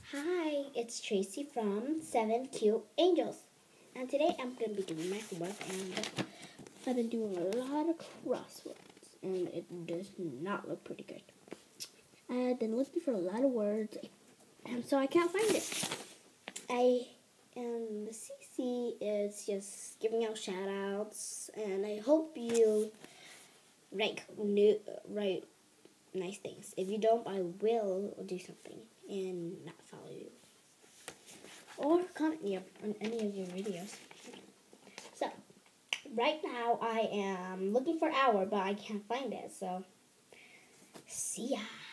Hi, it's Tracy from 7 Cute Angels. And today I'm going to be doing my homework, and I've been doing a lot of crosswords, and it does not look pretty good. I've been looking for a lot of words, and so I can't find it. And the CC is just giving out shout outs, and I hope you write nice things. If you don't, I will do something and not follow you. Or comment me on any of your videos. So, right now I am looking for hour, but I can't find it. So, see ya.